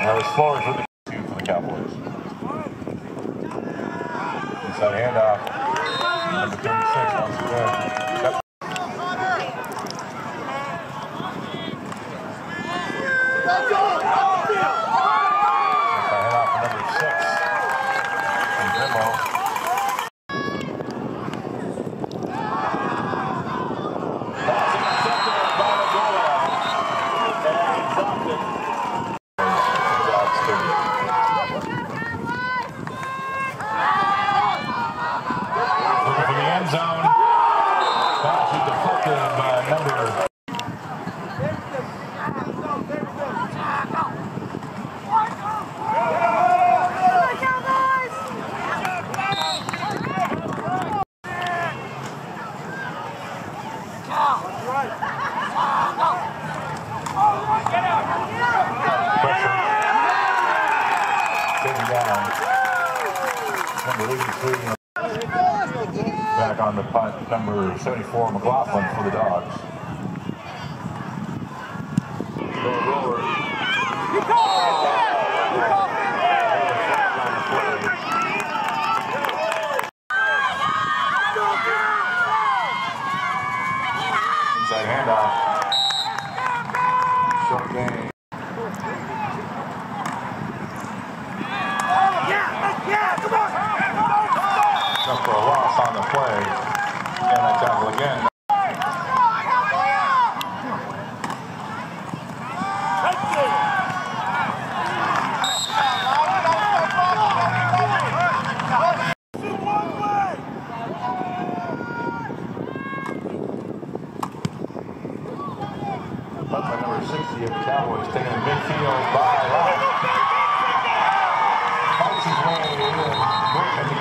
Now it's Flores with the 2 for the Cowboys. Inside handoff. Number 36 once again. Yep. Zone. Pass is deflected by number. Pressure. Taken down. Number 83. Back on the punt, number 74, McLaughlin for the Dogs. Roller. Inside handoff. Short game. Up for a loss on the play. And that tackle again. Up by number 60 of the Cowboys, taking the midfield by Lott. Fights his way in. At the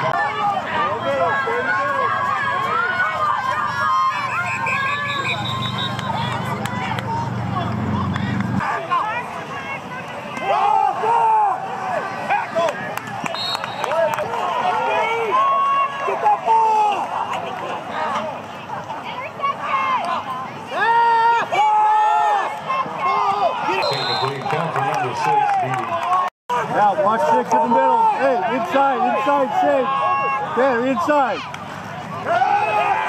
Now watch 6 in the middle. Hey, inside, shake. There, inside.